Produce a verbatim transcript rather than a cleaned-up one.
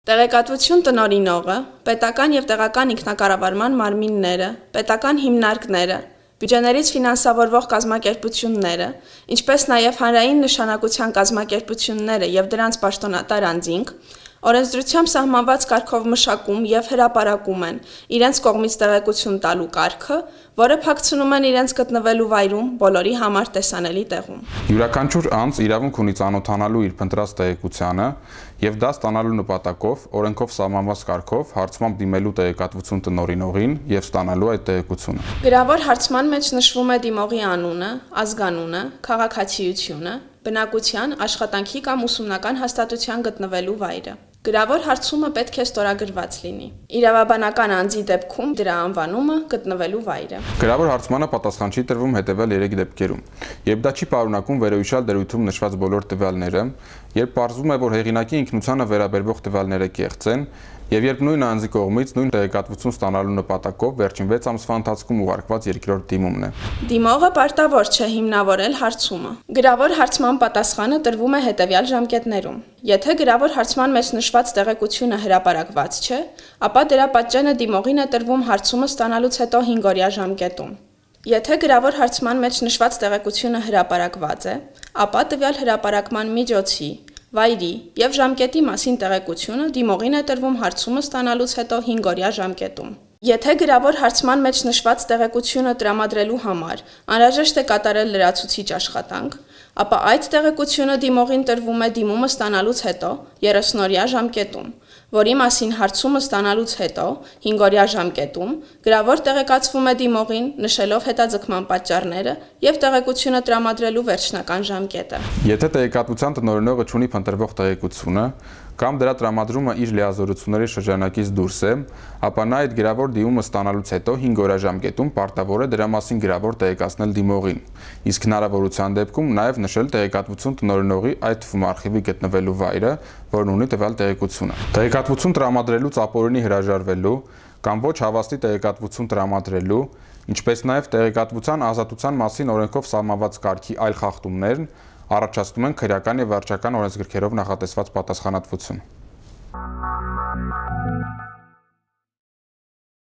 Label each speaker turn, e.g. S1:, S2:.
S1: Տեղեկատվություն տնօրինողը, պետական և տեղական ինքնակառավարման մարմինները, պետական հիմնարկները, բյուջեներից ֆինանսավորվող կազմակերպությունները, ինչպես նաև հանրային նշանակության կազմակերպությունները և դրանց պաշտոնատար անձինք, օրենսդրությամբ սահմանված կարգով մշակում և հրապարակում են իրենց կողմից տեղեկություն տալու կարգը, որը փակցնում են իրենց գտնվելու վայրում բոլորի համար տեսանելի տեղում։
S2: Յուրաքանչյուր անձ իրավունք ունի ծանոթանալու իր փնտրած տեղեկությանը և դա ստանալու նպատակով օրենքով սահմանված կարգով հարցմամբ դիմելու տեղեկատվություն տնօրինողին և ստանալու այդ տեղեկությունը։
S1: Գրավոր հարցման մեջ նշվում է դիմողի անունը, ազգանունը, քաղաքացիությունը, բնակության, աշխատանքի կամ ուսումնական հաստատության գտնվելու վայրը։ Գրավոր հարցումը պետք է ստորագրված լինի։ Իրավաբանական անձի դեպքում դրա անվանումը, գտնվելու վայրը։
S2: Գրավոր հարցմանը պատասխան չի տրվում հետևյալ երեք դեպքերում. երբ դա չի պարունակում վերոհիշյալ դրույթում նշված բոլոր տվյալները, երբ պարզվում է, որ հեղինակի ինքնությանը վերաբերվող տվյալները կեղծ են, և երբ նույն անձի կողմից նույն տեղեկատվություն ստանալու նպատակով վերջին վեց ամսվա ընթացքում ուղարկված երկրորդ դիմումն է։
S1: Դիմողը պարտավոր չէ հիմնավորել հարցումը։ Գրավոր հարցման պատասխանը տրվում է հետևյալ ժամկետներում։ Եթե գրավոր հարցման մեջ նշված տեղեկությունը հրապարակված չէ, ապա դրա պատճենը դիմողին է տրվում հարցումը ստանալուց հետո հինգ օրյա ժամկետում։ Եթե գրավոր հարցման մեջ նշված տեղեկությունը հրապարակված է, ապա տվյալ հրապարակման միջոցի, վայրի և ժամկետի մասին տեղեկությունը դիմողին է տրվում հարցումը ստանալուց հետո հինգ օրյա ժամկետում։ Եթե գրավոր հարցման մեջ նշված տեղեկությունը տրամադրելու համար անհրաժեշտ է կատարել լրացուցիչ աշխատանք, ապա այդ տեղեկությունը դիմողին տրվում է դիմումը ստանալուց հետո երեսուն օրյա ժամկետում, որի մասին հարցումը ստանալուց հետո հինգ օրյա ժամկետում գրավոր տեղեկացվում է դիմողին նշելով հետաձգման պատճառները և տեղեկությունը տրամադրելու վերջնական ժամկետը։
S2: Եթե տեղեկատվության տնօրինողը չունի փնտրվող տեղեկությունը կամ դրա տրամադրումը իր լիազորությունների շրջանակից դուրս է, ապա նա այդ գրավոր դիմումը ստանալուց հետո հինգ օրյա ժամկետում պարտավոր է դրա մասին գրավոր տեղեկացնել դիմողին, իսկ հնարավորության դեպքում նաև նշել տեղեկատվություն տնօրինողի, այդ թվում արխիվի գտնվելու վայրը, որն ունի տվյալ տեղեկությունը։ Տեղեկատվություն տրամադրելուց ապօրինի հրաժարվելու կամ ոչ հավաստի տեղեկատվություն տրամադրելու, ինչպես նաև տեղեկատվության ազատության մասին օրենքով սահմանված կարգի այլ խախտումներն առաջացնում են քրեական և վարչական օրենսգրքերով նախատեսված պատասխանատվություն։